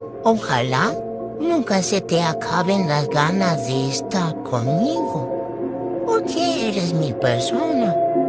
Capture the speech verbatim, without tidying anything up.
Ojalá nunca se te acaben las ganas de estar conmigo, porque eres mi persona.